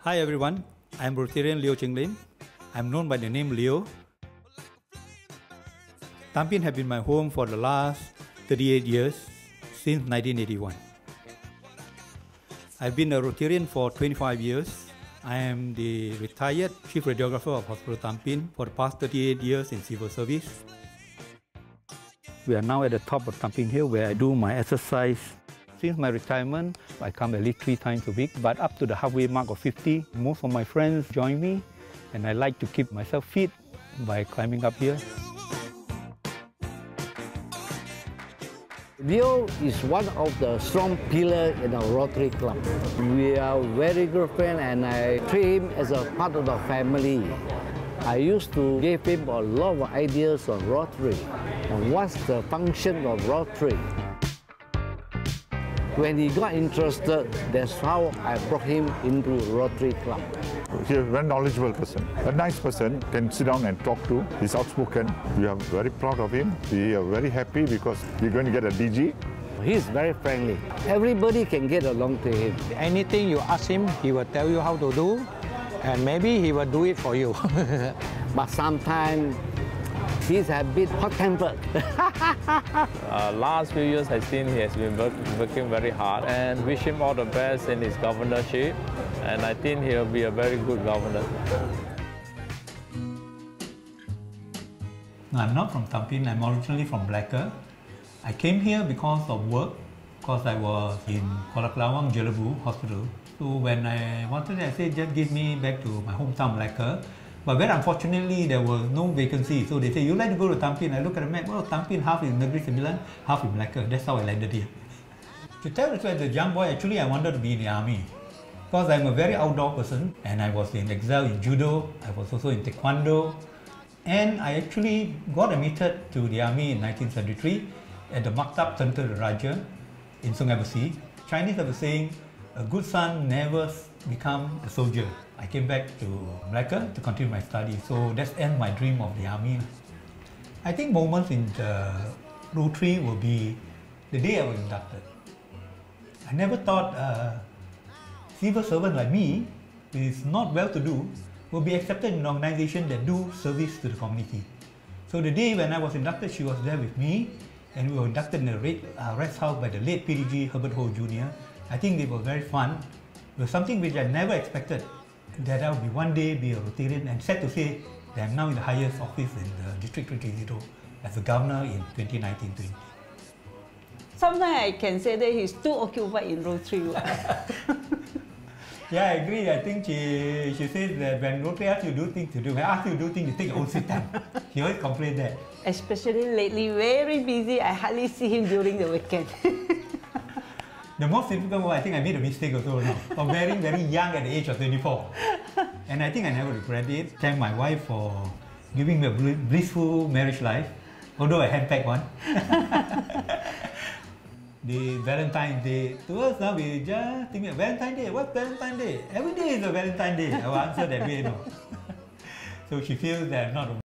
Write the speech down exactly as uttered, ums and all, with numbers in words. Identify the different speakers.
Speaker 1: Hi everyone, I am Rotarian Leo Cheng Lim. I am known by the name Leo. Tampin has been my home for the last thirty-eight years, since nineteen eighty-one. I've been a Rotarian for twenty-five years. I am the retired Chief Radiographer of Hospital Tampin for the past thirty-eight years in civil service. We are now at the top of Tampin Hill where I do my exercise. Since my retirement, I come at least three times a week, but up to the halfway mark of fifty, most of my friends join me, and I like to keep myself fit by climbing up here.
Speaker 2: Leo is one of the strong pillars in our Rotary Club. We are very good friends and I treat him as a part of the family. I used to give him a lot of ideas on Rotary and what's the function of Rotary. When he got interested, that's how I brought him into Rotary Club.
Speaker 3: He's a very knowledgeable person, a nice person, can sit down and talk to. He's outspoken. We are very proud of him. We are very happy because we're going to get a D G.
Speaker 2: He's very friendly. Everybody can get along to him.
Speaker 4: Anything you ask him, he will tell you how to do, and maybe he will do it for you.
Speaker 2: But sometimes he's a bit hot-tempered.
Speaker 5: uh, last few years, I've seen he has been work, working very hard, and wish him all the best in his governorship. And I think he'll be a very good governor.
Speaker 1: No, I'm not from Tampin. I'm originally from Malacca. I came here because of work, because I was in Kuala Kelawang Jelebu Hospital. So when I wanted, I said, just give me back to my hometown Malacca. But very unfortunately, there was no vacancy. So they say, you like to go to Tampin? I look at the map, well, Tampin, half in Negeri Sembilan, half in Malacca. That's how I landed here. To tell the truth, as a young boy, actually I wanted to be in the army. Because I'm a very outdoor person, and I was in exile in judo, I was also in taekwondo, and I actually got admitted to the army in nineteen seventy-three at the Maktab Tentera Raja in Sungai Besi. Chinese have a saying, a good son never become a soldier. I came back to Malacca to continue my studies, so that's end my dream of the army. I think moments in the Rotary will be the day I was inducted. I never thought uh, civil servant like me, who is not well-to-do, will be accepted in an organization that do service to the community. So the day when I was inducted, she was there with me, and we were inducted in a red, uh, rest house by the late P D G Herbert Ho Junior I think they were very fun. It was something which I never expected, that I would be one day be a Rotarian, and sad to say that I'm now in the highest office in the District three thirty as a governor in twenty nineteen twenty.
Speaker 6: Sometimes I can say that he's too occupied in Rotary.
Speaker 1: Yeah, I agree. I think she, she says that when Rotary asks you to do things to do, when I ask you to do things, you take your own sweet time. She always complains that.
Speaker 6: Especially lately, very busy. I hardly see him during the weekend.
Speaker 1: The most difficult one, I think I made a mistake also now. From very, very young at the age of twenty-four. And I think I never regret it. Thank my wife for giving me a blissful marriage life, although a hand-packed one. The Valentine's Day, to us now we just think, Valentine's Day, what's Valentine's Day? Every day is a Valentine's Day. I will answer that way, no. So she feels that I'm not